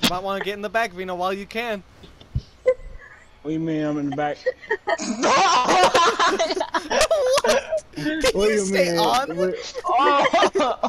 might want to get in the back, Vino, while you can. What do you mean I'm in the back? What? Can What do you you stay mean? on? Oh!